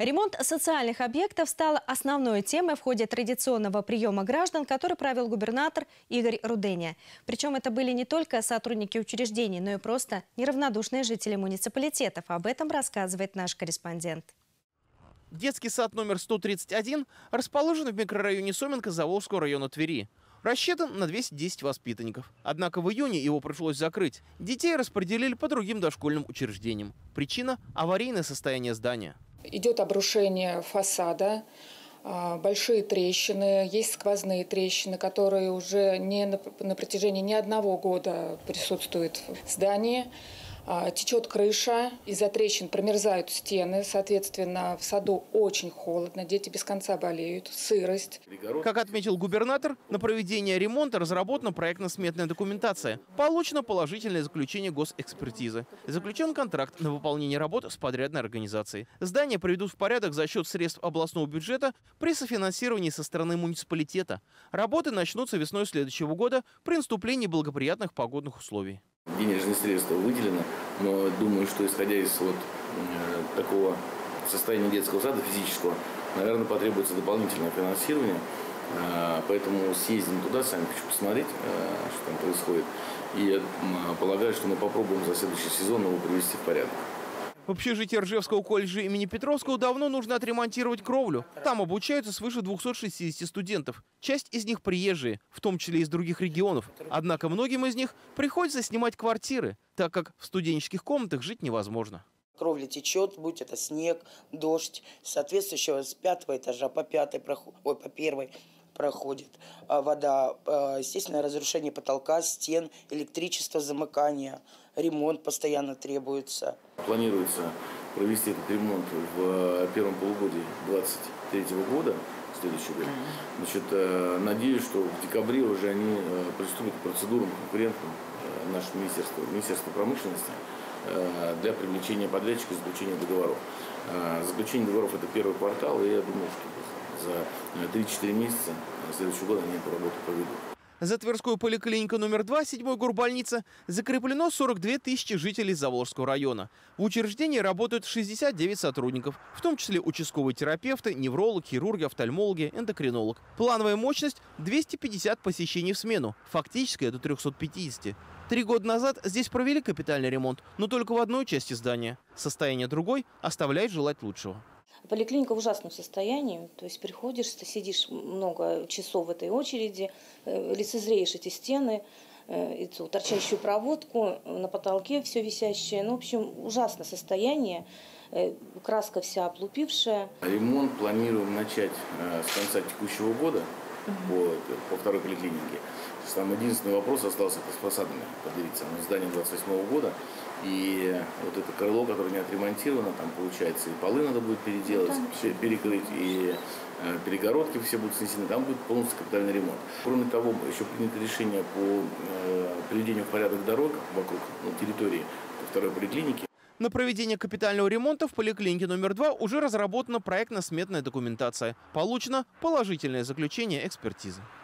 Ремонт социальных объектов стал основной темой в ходе традиционного приема граждан, который провел губернатор Игорь Руденя. Причем это были не только сотрудники учреждений, но и просто неравнодушные жители муниципалитетов. Об этом рассказывает наш корреспондент. Детский сад номер 131 расположен в микрорайоне Соменко Заволжского района Твери. Рассчитан на 210 воспитанников. Однако в июне его пришлось закрыть. Детей распределили по другим дошкольным учреждениям. Причина – аварийное состояние здания. Идет обрушение фасада, большие трещины, есть сквозные трещины, которые уже на протяжении не одного года присутствуют в здании. Течет крыша, из-за трещин промерзают стены, соответственно, в саду очень холодно, дети без конца болеют, сырость. Как отметил губернатор, на проведение ремонта разработана проектно-сметная документация. Получено положительное заключение госэкспертизы. Заключен контракт на выполнение работ с подрядной организацией. Здание приведут в порядок за счет средств областного бюджета при софинансировании со стороны муниципалитета. Работы начнутся весной следующего года при наступлении благоприятных погодных условий. Денежные средства выделены, но думаю, что исходя из такого состояния детского сада физического, наверное, потребуется дополнительное финансирование. Поэтому съездим туда, сами хочу посмотреть, что там происходит. И я полагаю, что мы попробуем за следующий сезон его привести в порядок. В общежитии Ржевского колледжа имени Петровского давно нужно отремонтировать кровлю. Там обучаются свыше 260 студентов. Часть из них приезжие, в том числе из других регионов. Однако многим из них приходится снимать квартиры, так как в студенческих комнатах жить невозможно. Кровля течет, будь это снег, дождь, соответствующего с 5-го этажа по 1-й проходит вода, естественно, разрушение потолка, стен, электричество, замыкание, ремонт постоянно требуется. Планируется провести этот ремонт в первом полугодии 2023 года, следующего года. Значит, надеюсь, что в декабре уже они приступят к процедурам конкурентным нашего Министерства промышленности для привлечения подрядчиков и заключения договоров. Заключение договоров – это первый квартал, и я думаю, что за 3-4 месяца следующего года они эту работу проведут. За Тверскую поликлинику номер 2 7-й горбольницы закреплено 42 тысячи жителей Заволжского района. В учреждении работают 69 сотрудников, в том числе участковые терапевты, невролог, хирурги, офтальмологи, эндокринолог. Плановая мощность – 250 посещений в смену, фактически до 350. 3 года назад здесь провели капитальный ремонт, но только в одной части здания. Состояние другой оставляет желать лучшего. Поликлиника в ужасном состоянии, то есть приходишь, ты сидишь много часов в этой очереди, лицезреешь эти стены, эту торчащую проводку, на потолке все висящее. Ну, в общем, ужасное состояние, краска вся облупившая. Ремонт планируем начать с конца текущего года по второй поликлинике. Там единственный вопрос остался с фасадами поделиться. Здание 28-го года. И вот это крыло, которое не отремонтировано, там получается и полы надо будет переделать, перекрыть, и перегородки все будут снесены, там будет полностью капитальный ремонт. Кроме того, еще принято решение по приведению в порядок дорог вокруг территории второй поликлиники. На проведение капитального ремонта в поликлинике номер 2 уже разработана проектно-сметная документация. Получено положительное заключение экспертизы.